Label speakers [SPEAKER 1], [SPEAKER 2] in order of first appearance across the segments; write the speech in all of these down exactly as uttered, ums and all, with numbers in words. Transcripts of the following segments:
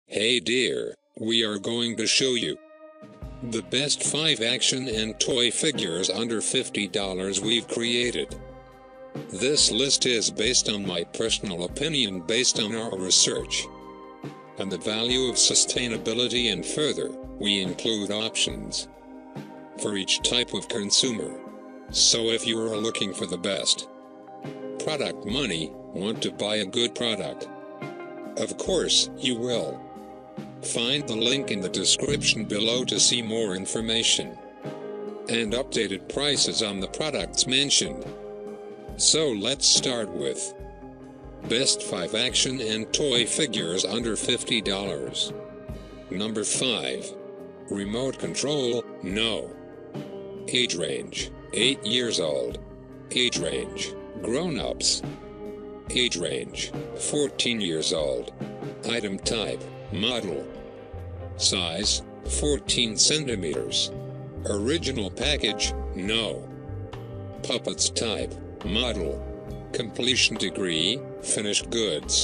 [SPEAKER 1] Hey dear, we are going to show you the best five action and toy figures under fifty dollars we've created. This list is based on my personal opinion based on our research and the value of sustainability, and further, we include options for each type of consumer. So if you are looking for the best product money, want to buy a good product, of course you will. Find the link in the description below to see more information and updated prices on the products mentioned. So let's start with Best five Action and Toy Figures Under fifty dollars. Number five. Remote Control, No. Age range, eight years old. Age range, grown-ups. Age range, fourteen years old. Item type, model. Size, fourteen centimeters. Original package, no. Puppets type, model. Completion degree, finished goods.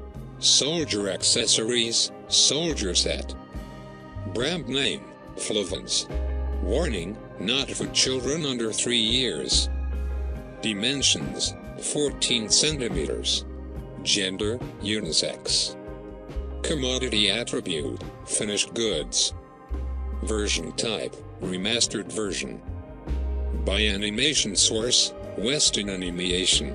[SPEAKER 1] Soldier accessories, soldier set. Brand name, Flovens. Warning, not for children under three years. Dimensions, fourteen centimeters. Gender, unisex. Commodity attribute, finished goods. Version type, remastered version. By animation source, Western Animation.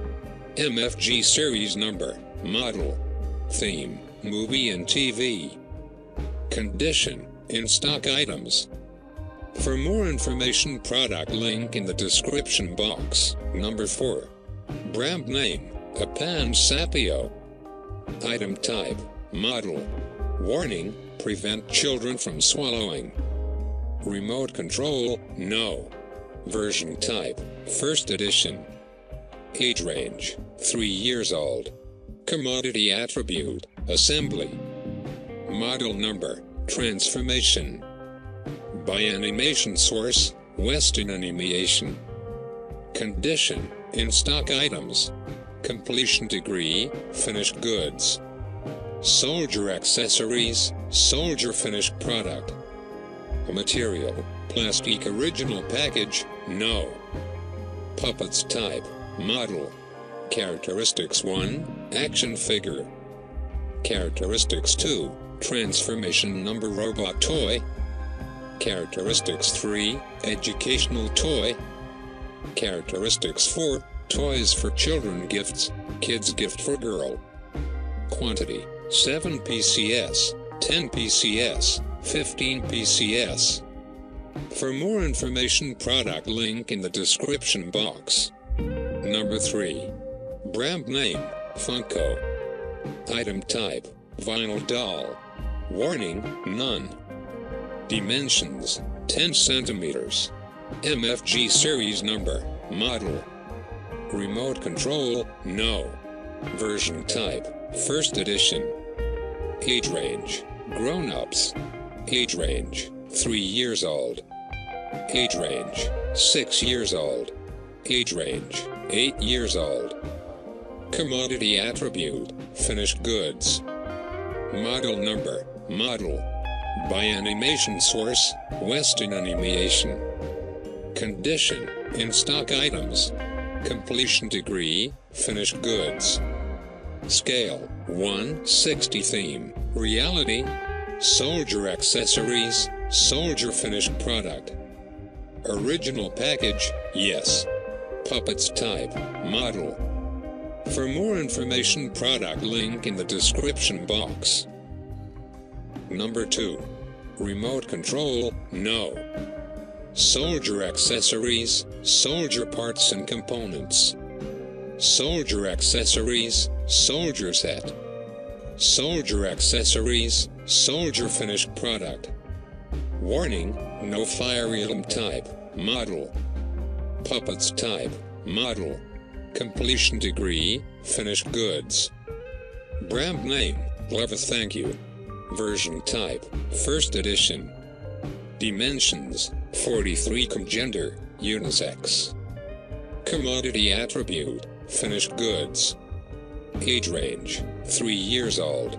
[SPEAKER 1] M F G series number, model. Theme, movie and T V. Condition, in stock items. For more information, product link in the description box. Number four. Brand name, Apan Sapio. Item type, model. Warning, prevent children from swallowing. Remote control, no. Version type, first edition. Age range, three years old. Commodity attribute, assembly. Model number, transformation. By animation source, Western Animation. Condition, in stock items. Completion degree, finished goods. Soldier accessories, soldier finished product. Material, plastic. Original package, no. Puppets type, model. Characteristics one, action figure. Characteristics two, transformation number robot toy. Characteristics three, educational toy. Characteristics four, toys for children gifts, kids gift for girl. Quantity, seven P C S, ten P C S, fifteen P C S. For more information, product link in the description box. Number three. Brand name, Funko. Item type, vinyl doll. Warning, none. Dimensions, ten centimeters. M F G series number, model. Remote control, no. Version type, first edition. Age range, grown-ups. Age range, three years old. Age range, six years old. Age range, eight years old. Commodity attribute, finished goods. Model number, model. By animation source, Western Animation. Condition, in stock items. Completion degree, finished goods. Scale, one sixty. Theme, reality. Soldier accessories, soldier finished product. Original package, yes. Puppets type, model. For more information, product link in the description box. Number two. Remote control, no. Soldier accessories, soldier parts and components. Soldier accessories, soldier set. Soldier accessories, soldier finished product. Warning, no fire emblem type, model. Puppets type, model. Completion degree, finished goods. Brand name, Clever Thank You. Version type, first edition. Dimensions, forty-three. Gender, unisex. Commodity attribute, finished goods. Age range, three years old.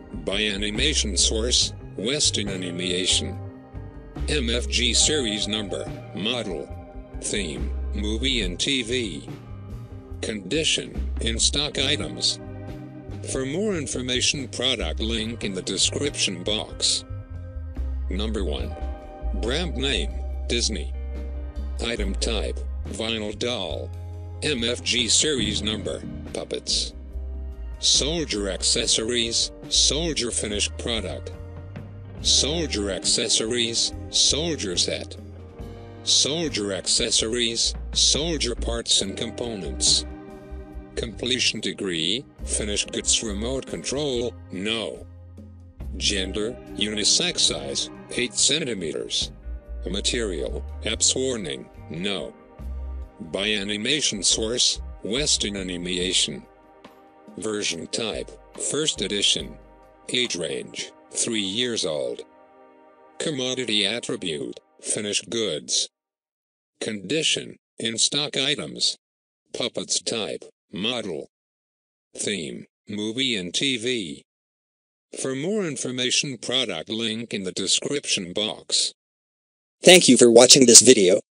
[SPEAKER 1] By animation source, Western Animation. M F G series number, model, theme, movie and T V. Condition, in stock items. For more information, product link in the description box. Number one. Brand name, Disney. Item type, vinyl doll. M F G series number, puppets. Soldier accessories, soldier finished product. Soldier accessories, soldier set. Soldier accessories, soldier parts and components. Completion degree, finished goods remote control, no. Gender, unisex size, eight centimeters. Material, Epps warning, no. By animation source, Western Animation. Version type, first edition. Age range, three years old. Commodity attribute, finished goods. Condition, in stock items. Puppets type, model. Theme, movie and T V. For more information, product link in the description box.
[SPEAKER 2] Thank you for watching this video.